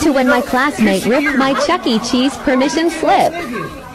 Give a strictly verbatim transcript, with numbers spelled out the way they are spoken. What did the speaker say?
to when my classmate ripped my Chuck E. Cheese permission slip.